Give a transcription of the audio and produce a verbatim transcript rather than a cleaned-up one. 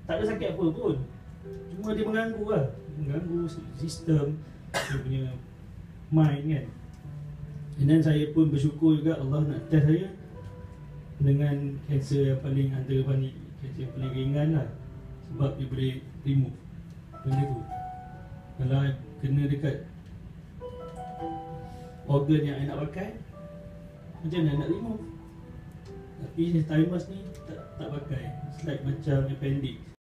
tak ada sakit apa pun. Cuma dia mengganggu lah, mengganggu sistem dia punya mind kan. Dan saya pun bersyukur juga Allah nak test saya dengan kanser yang paling antara paling kanser yang paling ringan lah, sebab dia boleh remove benda tu. Kalau kena dekat organ yang I nak pakai, macam mana nak remove? Tapi thymus ni tak, tak pakai. It's like macam appendix.